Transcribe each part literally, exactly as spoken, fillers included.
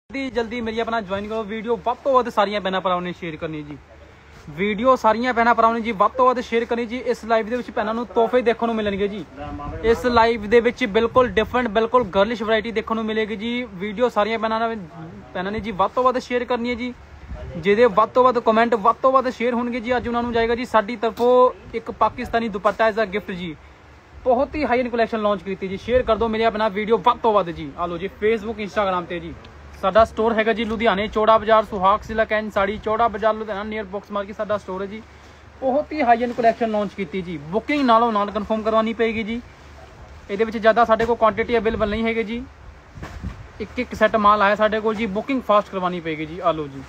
जल्दी जल्दी मेरी अपना ज्वाइन करो वीडियो ਵੱਧ ਤੋਂ ਵੱਧ ਸਾਰੀਆਂ ਭੈਣਾਂ ਭਰਾਵਾਂ ਨੇ ਸ਼ੇਅਰ ਕਰਨੀ ਜੀ ਵੀਡੀਓ ਸਾਰੀਆਂ ਭੈਣਾਂ ਭਰਾਵਾਂ ਨੇ ਜੀ ਵੱਧ ਤੋਂ ਵੱਧ ਸ਼ੇਅਰ ਕਰਨੀ ਜੀ। ਇਸ ਲਾਈਵ ਦੇ ਵਿੱਚ ਭੈਣਾਂ ਨੂੰ ਤੋਹਫੇ ਦੇਖਣ ਨੂੰ ਮਿਲਣਗੇ ਜੀ। ਇਸ ਲਾਈਵ ਦੇ ਵਿੱਚ ਬਿਲਕੁਲ ਡਿਫਰੈਂਟ ਬਿਲਕੁਲ ਗਰਲਿਸ਼ ਵੈਰਾਈਟੀ ਦੇਖਣ ਨੂੰ ਮਿਲੇਗੀ ਜੀ। ਵੀਡੀਓ ਸਾਰੀਆਂ ਭੈਣਾਂ ਨੇ ਭੈਣਾਂ ਨੇ ਜੀ ਵੱਧ ਤੋਂ ਵੱਧ ਸ਼ੇਅਰ ਕਰਨੀ ਹੈ ਜੀ। ਜਿਹਦੇ ਵੱਧ ਤੋਂ ਵੱਧ ਕਮੈਂਟ ਵੱਧ ਤੋਂ ਵੱਧ ਸ਼ੇਅਰ ਹੋਣਗੇ ਜੀ ਅੱਜ ਉਹਨਾਂ ਨੂੰ ਜਾਏਗਾ ਜੀ ਸਾਡੀ ਤਰਫੋਂ ਇੱਕ Pakistani dupatta as a gift ਜੀ। बहुत ही हाई एंड कलैक्शन लॉन्च की जी। शेयर कर दो मेरी अपना वीडियो ਵੱਧ ਤੋਂ ਵੱਧ जी। आ लो जी फेसबुक इंस्टाग्राम ਤੇ जी। ਸਾਡਾ ਸਟੋਰ ਹੈਗਾ ਜੀ ਲੁਧਿਆਣੇ ਚੌੜਾ ਬਾਜ਼ਾਰ ਸੁਹਾਗ silk and sari Chaura Bazaar Ludhiana near box market ਸਾਡਾ ਸਟੋਰ ਹੈ ਜੀ। ਬਹੁਤ ਹੀ ਹਾਈ ਐਂਡ ਕਲੈਕਸ਼ਨ ਲਾਂਚ ਕੀਤੀ ਜੀ। ਬੁਕਿੰਗ ਨਾਲੋਂ ਨਾਲ ਕਨਫਰਮ ਕਰਵਾਉਣੀ ਪਏਗੀ ਜੀ। ਇਹਦੇ ਵਿੱਚ ਜ਼ਿਆਦਾ ਸਾਡੇ ਕੋਲ ਕੁਆਂਟੀਟੀ ਅਵੇਲੇਬਲ ਨਹੀਂ ਹੈਗੀ ਜੀ। ਇੱਕ ਇੱਕ ਸੈੱਟ ਮਾਲ ਆਇਆ ਸਾਡੇ ਕੋਲ ਜੀ। ਬੁਕਿੰਗ ਫਾਸਟ ਕਰਵਾਉਣੀ ਪਏਗੀ ਜੀ। ਆ ਲਓ ਜੀ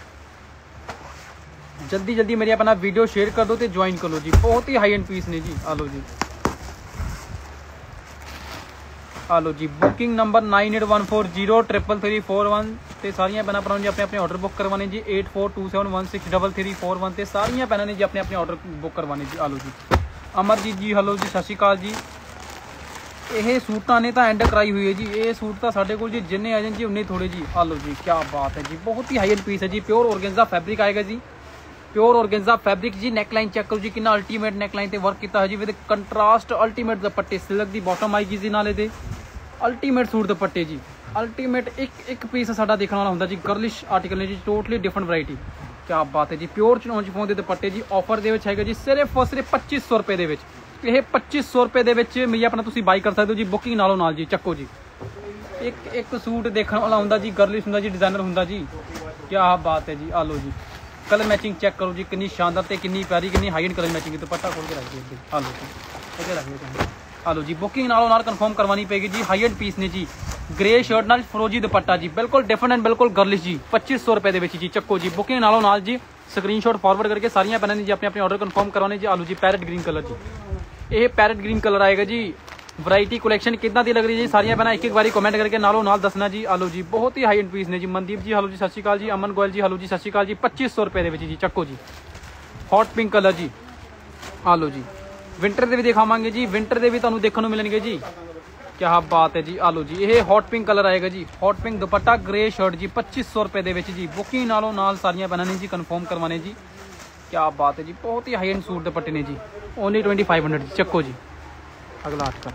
ਜਲਦੀ ਜਲਦੀ ਮੇਰੀ ਆਪਣਾ ਵੀਡੀਓ ਸ਼ੇਅਰ ਕਰ ਦਿਓ ਤੇ ਜੁਆਇਨ ਕਰ ਲਓ ਜੀ। ਬਹੁਤ ਹੀ ਹਾਈ ਐਂਡ ਪੀਸ ਨੇ ਜੀ। ਆ ਲਓ ਜੀ ਆ ਲਓ ਜੀ booking number nine eight one four zero triple three four one ਤੇ ਸਾਰੀਆਂ ਭੈਣਾਂ ਭਰਾਵਾਂ ਜੀ ਆਪਣੇ ਆਪਣੇ ਆਰਡਰ ਬੁੱਕ ਕਰਵਾਉਣੇ ਜੀ। Eight four two seven one six double three four one ਤੇ ਸਾਰੀਆਂ ਭੈਣਾਂ ਨੇ ਜੀ ਆਪਣੇ ਆਪਣੇ ਆਰਡਰ ਬੁੱਕ ਕਰਵਾਉਣੇ ਜੀ। ਆ ਲਓ ਜੀ ਅਮਰਜੀਤ ਜੀ ਹਲੋ ਜੀ ਸਤਿ ਸ਼੍ਰੀ ਅਕਾਲ ਜੀ। ਇਹ ਸੂਟਾਂ ਨੇ ਤਾਂ ਐਂਡ ਕਰਾਈ ਹੋਈ ਹੈ ਜੀ। ਇਹ ਸੂਟ ਤਾਂ ਸਾਡੇ ਕੋਲ ਜੀ ਜਿੰਨੇ ਆ ਜਾਣ ਜੀ ਉਨੇ ਥੋੜੇ ਜੀ। ਆ ਲਓ ਜੀ ਕੀ ਬਾਤ ਹੈ ਜੀ। ਬਹੁਤ ਹੀ ਹਾਈ ਐਂਡ ਪੀਸ ਹੈ ਜੀ। ਪਿਓਰ ਔਰਗੈਂਜ਼ਾ ਫੈਬਰਿਕ ਆਏਗਾ ਜੀ। प्योर ऑर्गेन्जा फैब्रिक जी। नेकलाइन चेक करो जी कितना अल्टीमेट नेकलाइन ते वर्क किया है जी। विद कंट्रास्ट अल्टीमेट दुपट्टे सिल्क दी बॉटम आएगी जी। नाले दे अल्टीमेट सूट दुपट्टे जी। अल्टीमेट एक एक पीस साडा देखने वाला होंदा जी। गर्लिश आर्टिकल ने जी टोटली डिफरेंट वैरायटी। क्या बात है जी। प्योर चौंच फोन दे दुपट्टे जी। ऑफर दे विच हैगा जी सिर्फ और सिर्फ पच्चीस सौ रुपए दे विच। ਇਹ पच्चीस सौ रुपए दे विच मेरी अपना तुसीं बाई कर सकते हो जी। बुकिंग नालों नाल जी। ਚੱਕੋ जी एक एक सूट देखने वाला होंदा जी। गर्लिश होंदा जी डिजाइनर होंदा जी। क्या बात है जी। आ लो जी कलर मैचिंग चेक करो जी कितनी शानदार ते कितनी प्यारी कितनी हाई एंड कलर मैचिंग है। दुपट्टा खोल के रख दिए। आ लो जी इधर रख दिए। आ लो जी बुकिंग नालों नाल कंफर्म करवानी पेगी जी। हाई एंड पीस ने जी। ग्रे शर्ट नाल फरोजी दुपट्टा जी। बिल्कुल डिफरेंट एंड बिल्कुल गर्लिश जी। पच्चीस सौ रुपए दे विच जी। ਚੱਕੋ जी बुकिंग नालों नाल जी। स्क्रीनशॉट फॉरवर्ड करके सारियां भैणां ने जी अपने अपने ऑर्डर कंफर्म करवाने जी। आ लो जी पैरेट ग्रीन कलर जी। ये पैरेट ग्रीन कलर आएगा जी। वैरायटी कलेक्शन कितना दी लग रही है जी। सारियां भैणां एक एक बारी कमेंट करके नालों नाल दसना जी। आ लो जी बहुत ही हाई एंड पीस ने जी। मनदीप जी हलो जी सत श्री अकाल जी। अमन गोयल जी हलो जी सत श्री अकाल जी। पच्चीस सौ रुपए जी। ਚੱਕੋ जी हॉट पिंक कलर जी। आ लो जी विंटर ਦੇ ਵੀ ਦਿਖਾਵਾਂਗੇ ਜੀ। ਵਿੰਟਰ ਦੇ ਵੀ ਤੁਹਾਨੂੰ ਦੇਖਣ ਨੂੰ ਮਿਲਣਗੇ ਜੀ। क्या बात है जी। आ लो जी ये हॉट पिंक कलर आएगा जी। Hot pink dupatta grey shirt जी। पच्चीस सौ रुपए ਦੇ ਵਿੱਚ ਜੀ। बुकिंग ਨਾਲੋਂ ਨਾਲ ਸਾਰੀਆਂ ਭੈਣਾਂ ਨੇ ਜੀ ਕਨਫਰਮ ਕਰਵਾਣੇ ਜੀ। क्या बात है जी बहुत ही हाई एंड सूट दुपट्टे ने जी। ओनली ट्वेंटी फाइव हंड्रेड जी। ਚੱਕੋ जी अगला आर्टिकल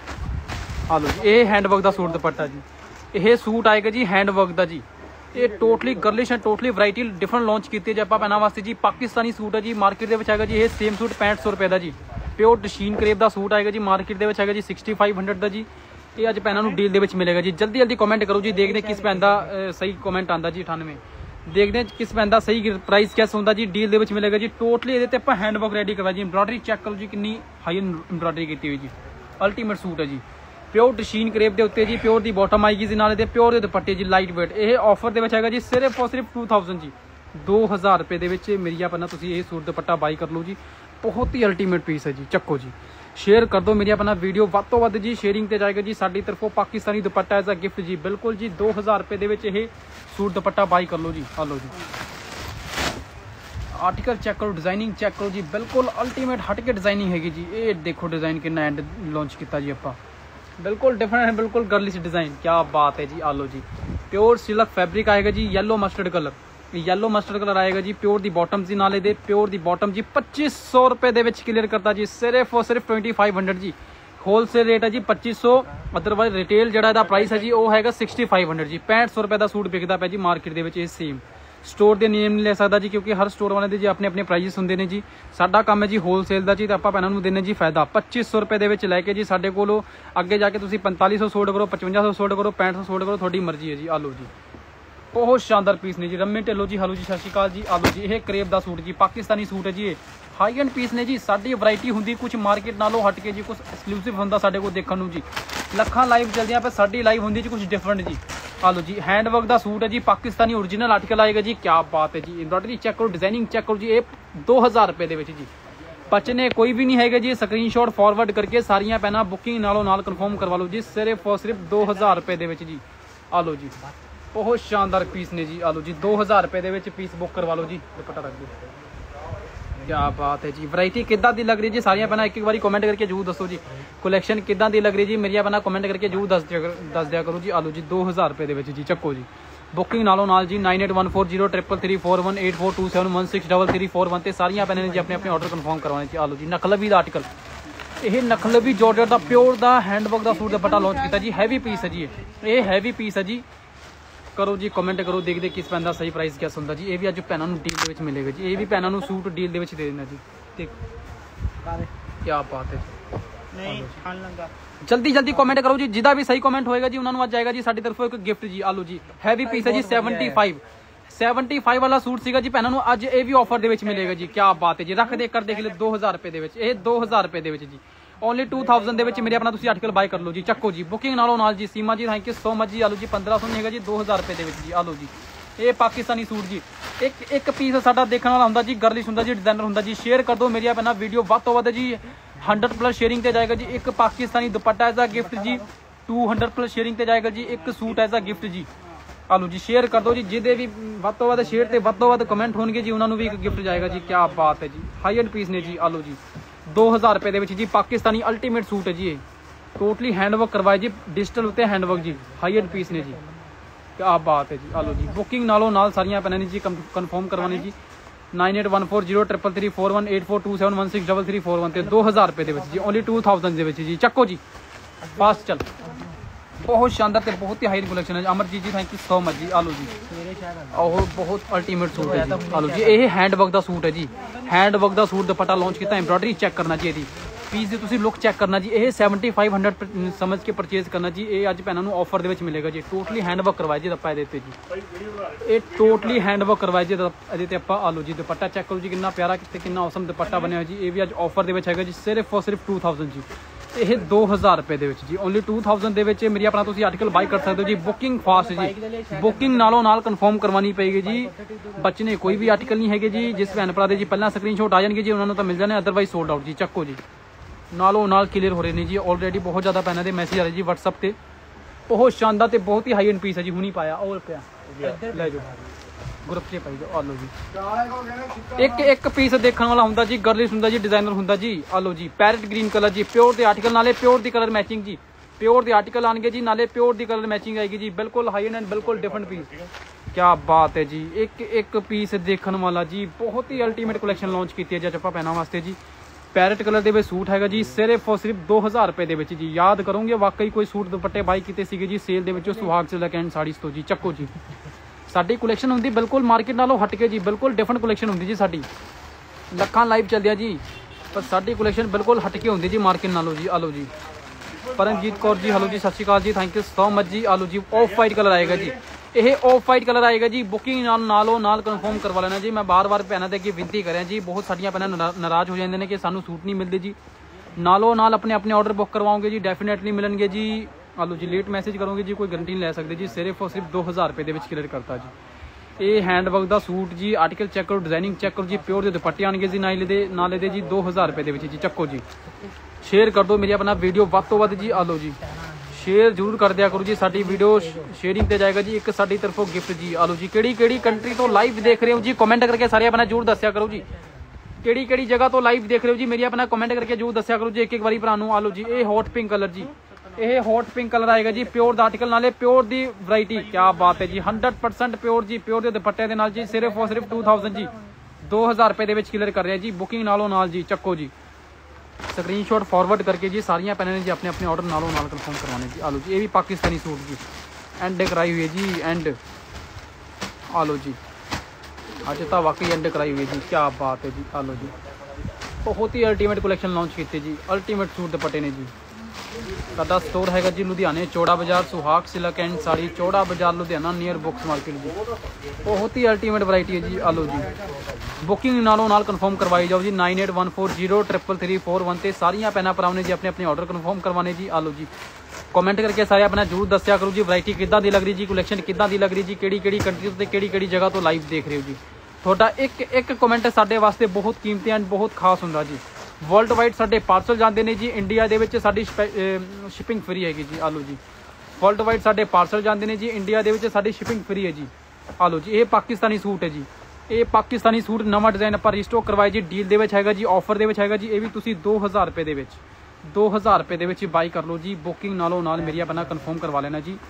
आ लो जी ये हैंडवर्क का सूट दुपट्टा जी। ये सूट आएगा जी हैंडवर्क का जी। ये टोटली गर्लिश है टोटली वैरायटी डिफरेंट लॉन्च की है जी ਆਪਾਂ ਪਹਿਨਾਂ ਵਾਸਤੇ ਜੀ। ਪਾਕਿਸਤਾਨੀ सूट है जी। मार्केट ਦੇ ਵਿੱਚ ਹੈਗਾ ਜੀ ਇਹ सेम सूट पैंठ सौ रुपए ਦਾ ਜੀ। प्योर डशीन करेब ਦਾ सूट आएगा जी। मार्केट ਦੇ ਵਿੱਚ ਹੈਗਾ ਜੀ सिक्सटी फाइव हंड्रेड ਦਾ ਜੀ। ਇਹ ਅੱਜ ਭੈਣਾਂ ਨੂੰ ਡੀਲ ਦੇ ਵਿੱਚ ਮਿਲੇਗਾ ਜੀ। ਜਲਦੀ ਜਲਦੀ ਕਮੈਂਟ ਕਰੋ ਜੀ। ਦੇਖਦੇ ਕਿਸ ਭੈਣ ਦਾ ਸਹੀ ਕਮੈਂਟ ਆਂਦਾ ਜੀ। ਅਠਾਨਵੇਂ ਦੇਖਦੇ ਕਿਸ ਭੈਣ ਦਾ ਸਹੀ ਪ੍ਰਾਈਸ ਕਿਸ ਹੁੰਦਾ ਜੀ। ਡੀਲ ਦੇ ਵਿੱਚ ਮਿਲੇਗਾ ਜੀ। ਟੋਟਲੀ ਇਹਦੇ ਤੇ ਆਪਾਂ ਹੈਂਡਵਰਕ ਰੈਡੀ ਕਰਵਾ ਜੀ। ਐਮਬ੍ਰੋਇਡਰੀ ਚੈੱਕ ਕਰੋ ਜੀ ਕਿੰਨੀ ਹਾਈ ਐਮਬ੍ਰੋਇਡਰੀ ਕੀਤੀ ਹੋਈ ਜੀ। ਅਲਟੀਮੇਟ सूट है जी। प्योर डशीन करेब ਦੇ ਉੱਤੇ ਜੀ। प्योर ਦੀ ਬਾਟਮ ਆਏਗੀ ਜੀ। ਨਾਲੇ ਤੇ प्योर ਦੇ ਦੁਪੱਟੇ ਜੀ ਲਾਈਟ ਵੇਟ। ਇਹ ਆਫਰ ਦੇ ਵਿੱਚ ਹੈਗਾ ਜੀ ਸਿਰਫ ਔਰ ਸਿਰਫ टू थाउज़ेंड ਜੀ। दो हज़ार ਰੁਪਏ ਦੇ ਵਿੱਚ ਮੇਰੀ ਆਪਣਾ ਤੁਸੀਂ ਇਹ ਸੂਟ ਦੁਪੱਟਾ ਬਾਈ ਕਰ ਲਓ ਜੀ। ਬਹੁਤ ਹੀ ਅਲਟੀਮੇਟ ਪੀਸ ਹੈ ਜੀ। ਚੱਕੋ ਜੀ शेयर कर दो मेरी अपना वीडियो ਵੱਧ ਤੋਂ ਵੱਧ ਜੀ। शेयरिंग ਤੇ ਜਾਏਗਾ ਜੀ ਸਾਡੀ ਤਰਫੋਂ Pakistani dupatta as a gift ਜੀ। ਬਿਲਕੁਲ ਜੀ दो हज़ार ਰੁਪਏ ਦੇ ਵਿੱਚ ਇਹ ਸੂਟ ਦੁਪੱਟਾ ਬਾਈ ਕਰ ਲਓ ਜੀ। ਆ ਲਓ ਜੀ आर्टिकल चेक करो डिजाइनिंग चेक करो जी। बिल्कुल अल्टीमेट हट के डिजाइनिंग हैगी जी। ये देखो डिजाइन कितना एंड लॉन्च किया जी आपा। बिल्कुल डिफरेंट है बिल्कुल गर्लिश डिजाइन। क्या बात है जी। आ लो जी प्योर सिल्क फैब्रिक आएगा जी। Yellow mustard colour yellow mustard colour आएगा जी। प्योर दी बॉटम जी नाले दे प्योर दी बॉटम जी। पच्चीस सौ रुपए दे विच क्लियर करता जी। सिर्फ और सिर्फ ट्वेंटी फाइव हंड्रेड जी। होलसेल रेट है जी पच्चीस सौ। अदरवाइज रिटेल जड़ा दा प्राइस है जी वो हैगा सिक्सटी फाइव हंड्रेड जी। पैंठ सौ रुपए का सूट बिकता पे जी मार्केट दे विच। ये सेम स्टोर के नेम नहीं ले सकता जी क्योंकि हर स्टोर वाले जी अपने अपने प्राइस होंगे ने जी। साडा काम है जी होलसेल का जी। तो आप भैनों देने जी फायदा पच्चीस सौ रुपए के लैके जी। साडे कोलों अगे जाके तुसीं पैंताली सौ सोल्ड करो पचवंजा सौ सोल्ड करो पैंठ सौ सोल्ड करो थोड़ी मर्जी है जी। आ लो जी बहुत शानदार पीस ने जी। रम्मी ढिल्लो जी हलो जी सत श्री अकाल जी। आ लो जी ये करेब का सूट जी। पाकिस्तानी सूट है जी। ये हाई एंड पीस ने जी। साडी वैरायटी होंगी कुछ मार्केट नालों हट के जी। कुछ एक्सक्लूसिव होंदा साडे कोल देखण नूं जी। लखां लाइव चलदियां पे साडी लाइव होंदी जी कुछ डिफरेंट जी। आ लो जी हैंडवर्क का सूट है जी। पाकिस्तानी ओरिजिनल आर्टिकल आएगा जी। क्या बात है जी। एम्ब्रॉयडरी चेक करो डिजाइनिंग चेक करो जी। ये दो हज़ार रुपए दे विच जी। बचने कोई भी नहीं है जी। स्क्रीनशॉट फॉरवर्ड करके सारियां पैना बुकिंग नालों नाल कन्फर्म करवा लो जी। सिर्फ और सिर्फ दो हज़ार रुपए दे विच जी। आ लो जी बहुत शानदार पीस ने जी। आ लो जी दो हज़ार रुपए दे विच पीस बुक करवा लो जी। दुपट्टा रख दो। क्या बात है जी। वैरायटी किद्दां दी लग रही जी। सारियां भैणां एक एक बारी कमेंट करके जरूर दसो जी। कलैक्शन किद्दां दी लग रही जी। मेरियां भैणां कमेंट करके जरूर दस दस दिया करो जी। आ लो जी दो हज़ार रुपए दे विच जी। ਚੱਕੋ जी बुकिंग नालों नाल जी nine eight one four zero triple three four one eight four two seven one six double three four one ते सारियां पैने ने जी अपने अपने ऑर्डर कन्फर्म करवाने जी। आ लो जी नखलवी दा आर्टिकल, ये नखलवी जॉर्जेट दा प्योर दा हैंडवर्क दा सूट दुपट्टा लॉन्च किया जी। हैवी पीस है जी, ये हैवी पीस है जी। करो जी कमेंट करो, देखते किस पैन का सही प्राइस क्या सुनता जी। ये भी अज भैनों डील के मिलेगा जी, ये भी भैनों सूट डील के दे देना जी। ठीक क्या बात है नहीं जल्दी जल्दी कमेंट करो जी, जिदा भी सही कमेंट होएगा जी उन्होंने आज आएगा जी साडी तरफों एक गिफ्ट जी। आलू जी हैवी पीस है जी, सैवनटी फाइव सैवनटी फाइव वाला सूट सीगा जी भैनों अज ये भी ऑफर दे विच मिलेगा जी। क्या बात है जी, रख देख कर देख ले दो हज़ार रुपए दे विच, ये दो हज़ार रुपए दे विच जी। ओनली टू थाउजेंड दे विच मेरे अपना तुसीं आर्टिकल बाय कर लो जी। चक्को जी बुकिंग नालों नाल जी। Seema ji thank you so much जी। आलू जी पंद्रह सौ नहीं है जी, दो हज़ार रुपए दे विच जी। आलू जी ये पाकिस्तानी सूट जी, एक एक पीस साडा देखने वाला हुंदा जी, गर्लिश हुंदा जी, डिजाइनर हुंदा जी। शेयर कर दो मेरी अपना वीडियो वध तो वध जी, हंड्रेड प्लस शेयरिंग ते जाएगा जी। एक Pakistani dupatta as a gift जी, टू हंड्रेड प्लस शेयरिंग ते जाएगा जी। एक सूट एज अ गिफ्ट जी। आलू जी शेयर कर दो जी, जिदे भी वध तो वध शेयर ते वध तो वध कमेंट होंगे जी उन्होंने भी एक गिफ्ट जाएगा जी। क्या बात है जी, हाई एंड पीस ने जी। आलू जी दो हज़ार रुपए दे विच जी, पाकिस्तानी अल्टीमेट सूट है जी। ये टोटली हैंडवर्क करवाए जी, डिजिटल उत्ते हैंडवर्क जी, हाई एंड पीस ने जी। क्या बात है जी। आलो जी बुकिंग नालों नाल सारियां पैने जी कन्फर्म करवानी जी। Nine eight one four zero triple three four one eight four two seven one six double three four one ते दो हज़ार रुपए दे विच जी, ओनली टू थाउजेंड दे विच जी। चक्को जी फास्ट चल, बहुत शानदार ते बहुत ही हाई कलेक्शन है। Amarjeet ji thank you so much जी। आलो जी और बहुत अल्टीमेट सूट है जी। आलो जी ये हैंडवर्क का सूट है जी, हैंडवर्क का सूट दुपट्टा लॉन्च किया, एम्ब्रॉयडरी चेक करना जी, ये पीस की तुसीं लुक चेक करना जी। ये सैवनटी फाइव हंड्रेड समझ के परचेज करना जी। ये अज भैनों ऑफर दे विच मिलेगा जी। टोटली हैंडवर्क करवाए जी दप्पा ये जी, ये टोटली हैंडवर्क करवाए जी ये आप। आलो जी दुपट्टा चेक करो जी कितना प्यारा, कितने कितना औसम दुपट्टा बनया जी। ये भी अज ऑफर दे विच हैगा जी, सिर्फ और सिर्फ टू थाउजेंड जी। ये दो हज़ार रुपए दे विच जी, ओनली टू थाउजेंड दे विच मेरी अपना तुसीं आर्टिकल बाय कर सकते हो जी। बुकिंग फास्ट जी, बुकिंग नालों नाल कन्फर्म करवानी पेगी जी। बचने कोई भी आर्टिकल नहीं है जी। जिस भैन भरा दे जी पहला स्क्रीनशॉट आ जाएंगे जी उन्होंने तो मिल जाने, अदरवाइज सोल्ड आउट जी। चक्को जी नालों नाल क्लीयर हो रहे हैं जी। ऑलरेडी बहुत ज़्यादा पैनों के मैसेज आ रहे जी व्हाट्सअप पे। बहुत शानदार ते बहुत ही हाई एंड पीस है जी। हुनी पाया और पाया ले जाओ ग्रुप से पाई जाओ। आलो जी एक एक पीस देखने वाला हुंदा जी, गर्लिश हुंदा जी, डिजाइनर हुंदा जी। आलो जी पैरेट ग्रीन कलर जी, प्योर के आर्टिकल नाले प्योर दी कलर मैचिंग जी। प्योर के आर्टिकल आएंगे जी, नाले प्योर दी कलर मैचिंग आएगी जी। बिल्कुल हाई एंड बिल्कुल डिफरेंट पीस। क्या बात है जी, एक एक पीस देखने वाला जी, बहुत ही अल्टीमेट कलेक्शन लॉन्च की है जी चप्पा पहना वास्ते जी। पैरेट कलर के सूट हैगा जी, सिर्फ और सिर्फ दो हज़ार रुपए दे विच जी। याद करोगे वाकई कोई सूट दुपट्टे बाई किए सीगे जी सेल दे विचों सुहाग से लैके साड़ीज तो जी। चक्को जी साडी कलेक्शन होंगी बिल्कुल मार्केट नालों हट के जी, बिल्कुल डिफरेंट कलेक्शन होंगी जी। साडी लखां लाइव चलदी है जी, पर साडी कलेक्शन बिल्कुल हट के होंगी जी मार्केट नालों जी। आलो जी परमजीत कौर जी हेलो जी, सत श्री अकाल जी, थैंक यू सो मच जी। आलो जी ऑफ वाइट कलर आएगा जी, ये ऑफ वाइट कलर आएगा जी। बुकिंग नालों नाल कन्फर्म करवा लेना जी। मैं बार बार भैनों के अगे विनती करें जी, बहुत सारियां भैनां नाराज हो जाते हैं कि सानू सूट नहीं मिलते जी। नालों नाल अपने अपने ऑर्डर बुक करवाओगे जी, डेफिनेटली मिलेंगे जी। आलो जी लेट मैसेज करोगे जी कोई गारंटी नहीं ले सकते जी। सिर्फ और सिर्फ दो हज़ार रुपए के क्लियर करता जी। ये हैंडवर्क का सूट जी, आर्टिकल चेक करो, डिजाइनिंग चेक करो जी। प्योर के दुपट्टे आएंगे जी नाले दे नाले दे जी, दो हज़ार रुपए के जी। चक्को जी शेयर कर दो मेरी अपना वीडियो वध तो वध जी। आलो जी शेयर जरूर कर दिया करो जी, साडी वीडियो शेयरिंग ते जाएगा जी। एक साडी तरफों गिफ्ट जी। आलो जी केड़ी केड़ी कंट्री तो लाइव देख रहे हो जी, कमेंट करके सारे अपना जरूर दस्या करो जी। केड़ी केड़ी जगह तो लाइव देख रहे हो जी, मेरी अपना कमेंट करके जरूर दस्या करो जी एक एक बारी भरा नूं। आलो जी ये हॉट पिंक कलर जी, ये हॉट पिंक कलर आएगा जी। प्योर दा आर्टिकल नाले प्योर दी वैरायटी। क्या बात है जी, हंड्रेड परसेंट प्योर जी, प्योर के दुपट्टे दे नाल जी। सिर्फ और सिर्फ टू थाउजेंड जी, दो हज़ार रुपए के क्लियर कर रहे हैं जी। बुकिंग नालों नाल जी। चक्को जी स्क्रीनशॉट फॉरवर्ड करके जी सारियां पैने जी अपने अपने ऑर्डर नालों नाल कन्फर्म करवाने जी। आलो जी ये भी पाकिस्तानी सूट जी, एंड कराई हुई है जी एंड। आलो जी अज तो वाकई एंड कराई हुई है जी। क्या बात है जी। आलो जी बहुत ही अल्टीमेट कलेक्शन लॉन्च की जी, अल्टीमेट सूट दुपट्टे ने जी। साडा स्टोर हैगा जी लुधियाने चौड़ा बाजार, सुहाग silk and sari, Chaura Bazaar Ludhiana near books market जी। बहुत ही अल्टीमेट वैरायटी है जी। आलो जी बुकिंग नालों नाल कन्फर्म करवाई जाओ जी। Nine eight one four zero triple three four one ते सारियां पैना भरावां ने जी अपने अपने ऑर्डर कन्फर्म करवाने जी। आलो जी कमेंट करके सारे अपना जरूर दस्या करो जी वैरायटी किद्दां दी लग रही जी, कलेक्शन किद्दां दी लग रही जी, केड़ी केड़ी कंट्री ते केड़ी केड़ी जगह तो लाइव देख रहे हो जी। थोड़ा एक एक कमेंट साडे वास्ते बहुत कीमती एंड बहुत खास हुंदा जी। वर्ल्ड वाइड साडे पार्सल जाते हैं जी, इंडिया दे विच साडी शिपिंग फ्री हैगी जी। आलो जी वर्ल्ड वाइड साडे पार्सल जाते हैं जी, इंडिया दे विच साडी शिपिंग फ्री है जी। आलो जी ये पाकिस्तानी सूट है जी, ये पाकिस्तानी सूट नवा डिजाइन आप रिस्टॉक करवाए जी। डील दे विच हैगा जी, ऑफर दे विच हैगा जी। ये भी तुसी दो हज़ार रुपए दे विच दो हज़ार रुपए दे विच बाई कर लो जी। बुकिंग नालों नाल मेरी अपना कन्फर्म करवा लेना जी।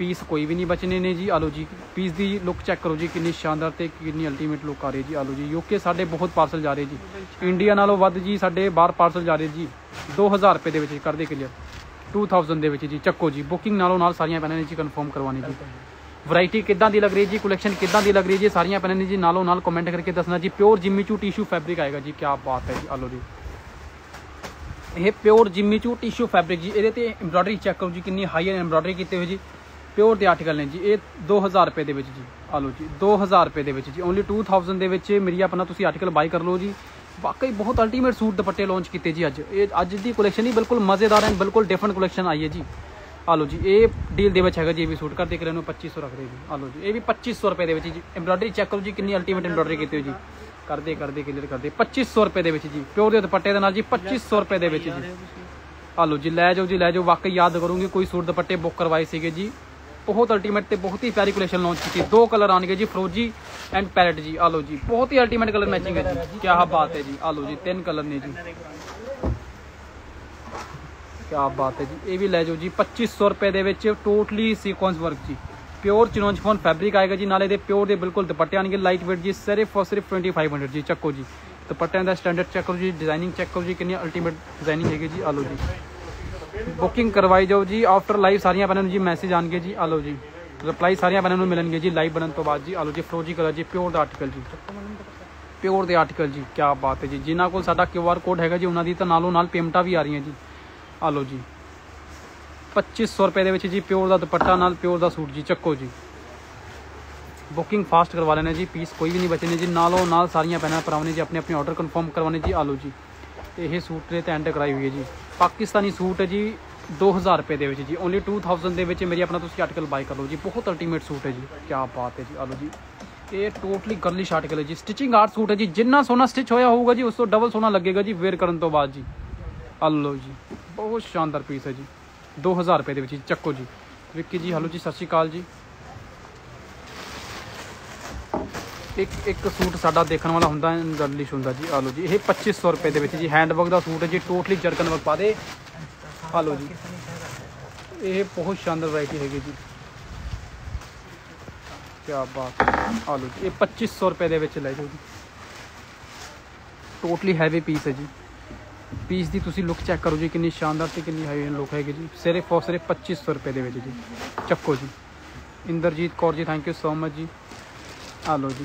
पीस कोई भी नहीं बचने ने जी। आलो जी पीस की लुक चेक करो जी, कितनी शानदार ते कितनी अल्टीमेट लुक आ रही जी। आलो जी यूके साढ़े बहुत पार्सल जा रहे जी, इंडिया नालों वध जी साढ़े बाहर पार्सल जा रहे जी। दो हज़ार रुपये के कर दे क्लीयर टू थाउजेंड के जी। चक्को जी बुकिंग नालों नाल सारियां पैना ने जी कन्फर्म करवानी जी। वैरायटी किद्दां दी लग रही जी, कलैक्शन किद्दां दी लग रही जी, सारियां पैना ने जी नालों नाल कमेंट करके दसना जी। प्योर जिम्मी चू टिशू फैब्रिक आएगा जी, क्या बात है जी। आलो जी ये प्योर जिम्मी चू टिशू फैब्रिक जी, ये एम्ब्रॉयडरी चेक करो जी, कितनी हाई एम्ब्रॉयडरी की हुई जी। प्योर के आर्टिकल ने जी, ये दो हज़ार रुपये के जी। आलो जी दो हज़ार रुपये के जी, ओनली टू थाउजेंड के मेरी अपना तुम आर्टिकल बाई कर लो जी। वाकई बहुत अल्टीमेट सूट दुपट्टे लॉन्च किए जी। अज ये अज की कलैक्शन ही बिल्कुल मज़ेदार है, बिल्कुल डिफरेंट कलैक्शन आई है जी। आलो जी ये डील के है जी, ये भी सूट करते कर पच्चीस सौ रख रहे जी। आलो जी ये भी पच्चीस सौ रुपये के जी। एम्ब्रॉयडरी चेक करो जी, कितनी अल्टीमेट एम्ब्रॉयडरी की हुई जी। करते करते क्लीयर करते पच्चीस सौ रुपये के जी। प्योर के दुपट्टे के जी पच्चीस सौ रुपये के जी। आलो जी लै जाओ जी लै जाओ, वाकई याद करूँगी कोई सूट दुपट्टे बुक करवाए थे जी। बहुत अल्टीमेट ते बहुत ही प्यारी कलेक्शन लॉन्च की। दो कलर आने जी, फ्रोजी एंड पैरेट जी। आलो जी बहुत ही अल्टीमेट कलर मैचिंग है जी, क्या बात है जी। आलो जी तीन कलर ने जी, क्या बात है जी। ये भी लै जाओ जी पच्चीस सौ रुपये के टोटली सीक्वेंस वर्क जी। प्योर चिनोन शिफॉन फैब्रिक आएगा जी, नाले दे प्योर दे बिल्कुल दुपट्टे आएंगे लाइट वेट जी, सिर्फ और सिर्फ ट्वेंटी फाइव हंड्रेड जी। चक्को जी दुपट्टे का स्टैंडर्ड चेक करो जी, डिजाइनिंग चेक करो जी, कितनी अल्टीमेट डिजाइनिंग है जी। आलो जी बुकिंग करवाई जाओ जी। आफ्टर लाइव सारियां पैनल जी मैसेज आएंगे जी। आलो जी रिप्लाई सारियां पैनल मिलेंगे जी लाइव बनने तो बाद जी। आलो जी फ्रोजी कलर जी, प्योर आर्टिकल जी, प्योर के आर्टिकल जी, क्या बात है जी। जिन्हों को साडा क्यू आर कोड है जी, उन्होंने तो नालों नाल पेमेंटा भी आ रही हैं जी। आलो जी पच्चीस सौ रुपये के जी, प्योर का दुपट्टा नाल प्योर का सूट जी। चक्को जी बुकिंग फास्ट करवा लेना जी, पीस कोई भी नहीं बचने जी। नालों नाल सारियां पैनल भराने जी, अपने अपने ऑर्डर कन्फर्म करवाने जी। आलो जी ये सूट ने एंड कराई हुई है जी। पाकिस्तानी सूट है जी दो हज़ार रुपये के जी, ओनली टू थाउजेंड के मेरी अपना तुम आर्टिकल बाई कर लो जी। बहुत अल्टीमेट सूट है जी, क्या बात है जी। आलो जी ये टोटली गर्लिश आर्टिकल है जी, स्टिचिंग आर्ट सूट है जी। जिन्ना सोना स्टिच होया होगा जी, उस तो डबल सोना लगेगा जी वेयर करने तो बाद जी। आलो जी बहुत शानदार पीस है जी, दो हज़ार रुपये के। चक्को जी विक्की जी हलो जी, सत श्री अकाल जी। एक एक सूट साडा देखने वाला होंदा गर्लिश होंदा जी। आलो जी ये पच्चीस सौ रुपये के जी, हैंडवर्क का सूट है जी, टोटली जरकन वर्क पा दे। आलो जी ये बहुत शानदार वैरायटी हैगी जी, क्या बात है। आलो जी ये पच्चीस सौ रुपये के लै जाओ जी, टोटली हैवी पीस है जी। पीस की तुसी लुक चेक करो जी, कितनी शानदार से कितनी हैवी लुक हैगी जी। सिर्फ और सिर्फ पच्चीस सौ रुपये के जी। चक्को जी Inderjeet Kaur ji, thank you so much जी। आलो जी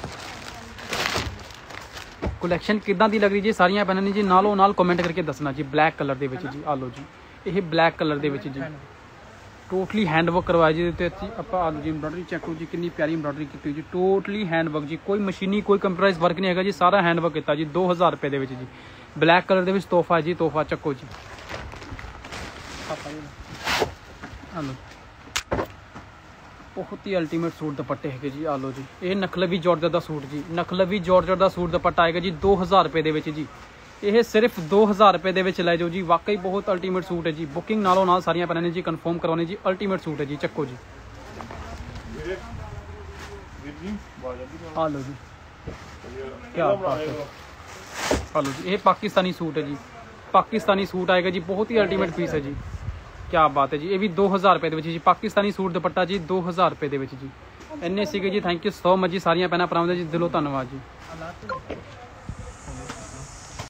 कलैक्शन किद्दां दी लग रही जी, सारियां पैनल ने जी नालों नाल कमेंट करके दसना जी। ब्लैक कलर के जी। आलो जी ये ब्लैक कलर के जी, टोटली हैंडवर्क करवाया जी। आप आलो जी एम्ब्रॉयडरी चेक करो जी, कितनी प्यारी एम्ब्रॉयडरी की हुई जी, टोटली हैंडवर्क जी, कोई मशीनी कोई कंप्यूटराइज वर्क नहीं है जी, सारा हैंडवर्क किया जी। दो हज़ार रुपये के जी, ब्लैक कलर के तोहफा है जी, तोहफा। चक्को जी आलो बहुत ही अल्टीमेट सूट दुपट्टे है जी। आलो जी ये नखलवी जॉर्जट का सूट जी, नखलवी जॉर्जट का सूट दुपट्टा आएगा जी दो हज़ार रुपये के जी। ये सिर्फ दो हज़ार रुपये के लै जाओ जी, वाकई बहुत अल्टीमेट सूट है जी। बुकिंग नालों नाल सारियां पैनल जी कन्फर्म करवाने जी, अल्टीमेट सूट है जी। चक्को जी आलो जी क्या बात है। आलो जी ये पाकिस्तानी सूट है जी, पाकिस्तानी सूट आएगा जी, बहुत ही अल्टीमेट पीस है जी, क्या बात है जी। ये भी दो हज़ार रुपये के जी, पाकिस्तानी सूट दुपट्टा जी दो हज़ार रुपये के जी। इन्ने सीगे जी, थैंक यू सो मच जी। सारियां पैनल भरावां जी दिलों धन्नवाद जी।